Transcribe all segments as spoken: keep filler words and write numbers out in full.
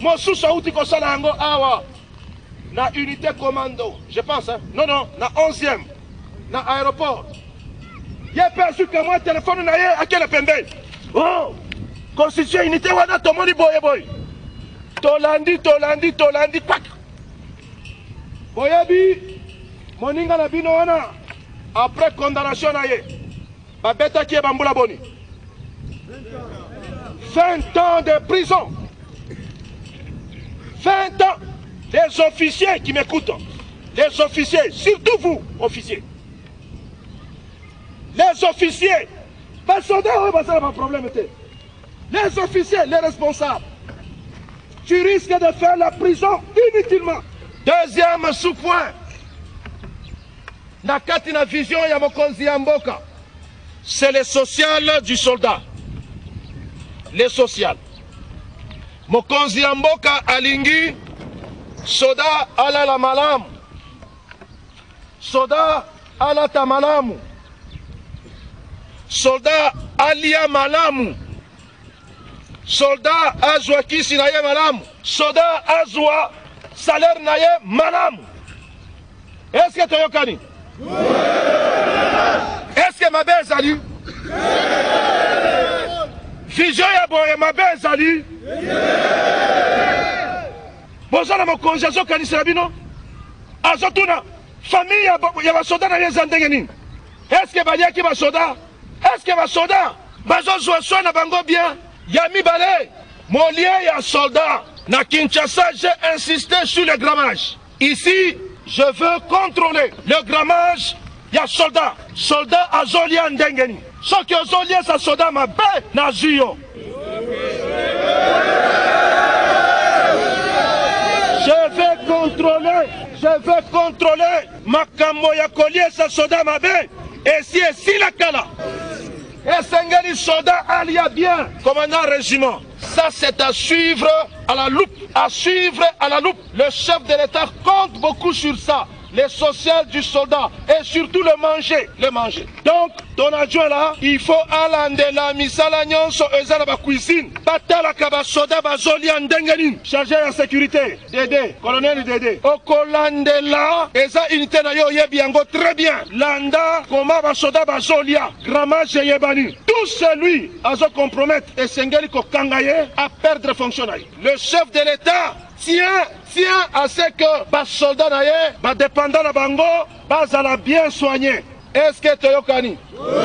mosusu auti kosala yango awa na unité commando, je pense hein? Non non, na onzième na aéroport. Ye perçu que moi téléphone na ye akele pembeni. Oh, constituer unité wana tomoni boye boye. Tolandi tolandi tolandi pak. Boyebi moninga na bino wana après condamnation na ye. Babeta ki bambula boni. vingt ans de prison. vingt ans. Les officiers qui m'écoutent, les officiers, surtout vous, officiers. Les officiers, pas soldats, oui, ça n'a pas de problème. Les officiers, les responsables, tu risques de faire la prison inutilement. Deuxième sous-point, Nakati na vision ya mokonzi ya mboka, c'est le social du soldat. Les social. Mokonzi ya mboka alingi, soda ala la malamu, soda ala ta malamu, soda alia malamu, soda azwa kisi na ye malamu, soda azwa salaire na ye malamu. Est-ce que toyokani? Est-ce que ma belle zali? Vision ya boye ma belle zali? Bozala mokonzi azokanisa na bino azotuna famille ya basoda na ye eza ndenge nini? Est-ce que baliaki basoda? Est-ce que basoda bazozwa soin na bango bien? Ya mibale molie ya soldat na Kinshasa, j'ai insisté sur le grammage. Ici je veux contrôler le grammage ya soldat. Soldat azolia ndenge nini? Soki ozolia sa soda mabe na zuyo. Je vais contrôler, je vais contrôler makambo ya kolie sa soda mabe. Et si et si la kala. Et Sengeli soda alia bien, commandant régiment. Ça c'est à suivre à la loupe, à suivre à la loupe. Le chef de l'État compte beaucoup sur ça. Les social du soldat et surtout le manger, le manger. Donc, ton adjoint là, il faut aller la misala nyonso ezala ba cuisine. Batala kaba soda bazoli andengeni. Chargé de sécurité, Dédé, colonel Dédé. Okolande là, eza unité na yo yebi yango très bien. Landa, koma ba soda bazolia, grammage yebani. Tout celui azo compromettre et sengeli ko kangaye à perdre fonction. Le chef de l'État tient tient à ce que bas soldats naye, bas dépendants na bango, bas ala bien soigné. Est-ce que toyokani?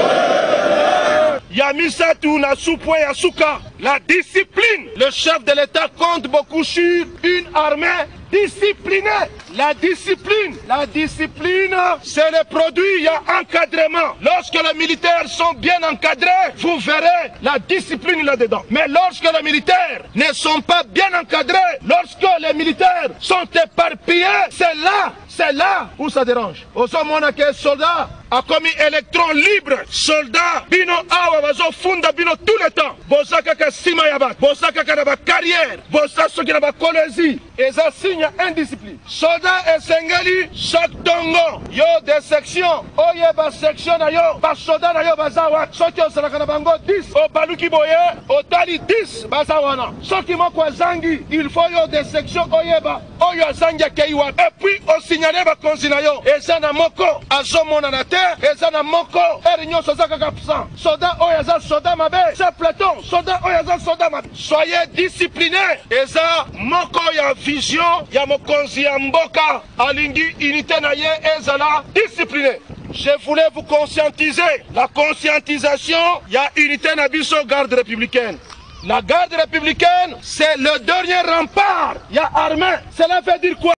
Yamisa tu na soupoué ya souka. La discipline. Le chef de l'État compte beaucoup sur une armée disciplinée. La discipline. La discipline, c'est le produit, il y a encadrement. Lorsque les militaires sont bien encadrés, vous verrez la discipline là-dedans. Mais lorsque les militaires ne sont pas bien encadrés, lorsque les militaires sont éparpillés, c'est là, c'est là où ça dérange. Au moment où un soldat a commis électron libre, soldat, bino awa bazo funda bino tout le temps. Bosaka ka sima yabat, bosaka ka ba carrière, bosaka soki na ba kolezi, eza signe indiscipline. Soldat et sengeli chaque tongo, yo des sections, oye ba section na yo, ba soldat na yo bazawa, soki osalaka na bango dix, o baluki boye, o tali dix bazawana. Soki moko zangi, il faut yo des sections oyeba, oyo zangi keiwa. Et puis o signaler ba konzi na yo, eza na moko azomona na te, eza na moko erinyo sozaka kapsan. Soldat oyaza soldat mabe, c'est peloton, soldat oyaza soldat mabe. Soyez disciplinés, eza moko ya vision ya mokonzi ya mboka alingi unité na ye ezala discipliné. Je voulais vous conscientiser. La conscientisation, il y a unité na biso garde républicaine. La garde républicaine, c'est le dernier rempart. Il y a armée. Cela veut dire quoi?